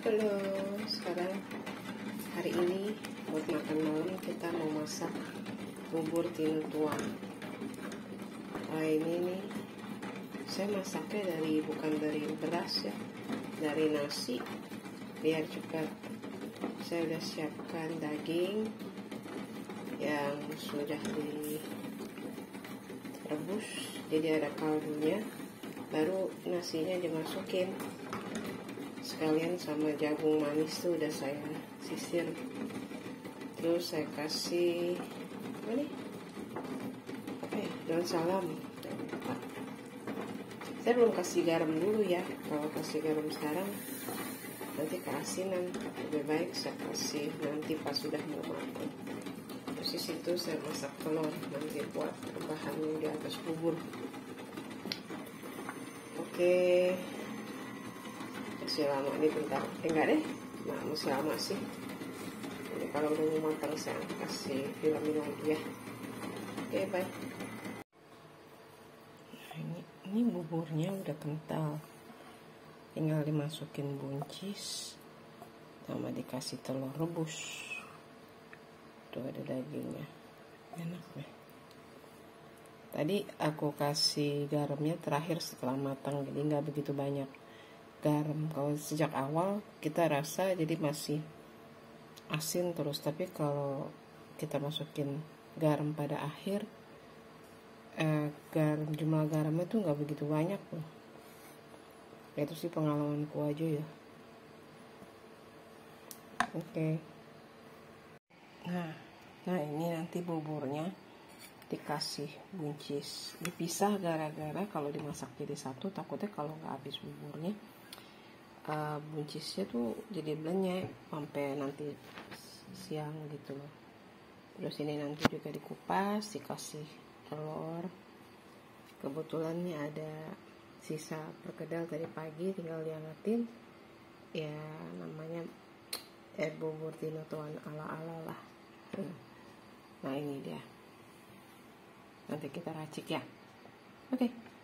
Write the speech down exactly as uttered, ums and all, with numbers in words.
Halo, sekarang hari ini buat makan malam kita mau masak bubur tinutuan. Nah ini nih, saya masaknya dari bukan dari beras ya, dari nasi biar cepat. Saya udah siapkan daging yang sudah direbus, jadi ada kaldunya. Baru nasinya dimasukin sekalian sama jagung manis tuh udah saya sisir. Terus saya kasih apa nih? Apa ya? Daun salam. Saya belum kasih garam dulu ya. Kalau kasih garam sekarang nanti keasinan. Lebih baik saya kasih nanti pas sudah mau matang. Terus di situ saya masak telur nanti buat bahannya di atas bubur. Oke. Masih lama nih bentar, eh, enggak deh, nah masih lama sih. Jadi kalau udah mau matang saya kasih filmin lagi ya. Oke, bye. Nah, ini, ini buburnya udah kental, tinggal dimasukin buncis sama dikasih telur rebus. Tuh ada dagingnya, enak deh. Tadi aku kasih garamnya terakhir setelah matang, jadi nggak begitu banyak garam. Kalau sejak awal kita rasa jadi masih asin terus, tapi kalau kita masukin garam pada akhir, eh, garam jumlah garamnya tuh nggak begitu banyak loh. Itu sih pengalamanku aja ya. Oke. Okay. Nah, nah ini nanti buburnya dikasih buncis, dipisah gara-gara kalau dimasak jadi satu takutnya kalau nggak habis buburnya Uh, buncisnya tuh jadi blenyek sampai nanti siang gitu loh. Terus ini nanti juga dikupas, dikasih telur. Kebetulan nih ada sisa perkedel tadi pagi, tinggal dihangatin. Ya namanya eh bubur tinutuan ala-ala lah. Nah ini dia. Nanti kita racik ya. Oke. Okay.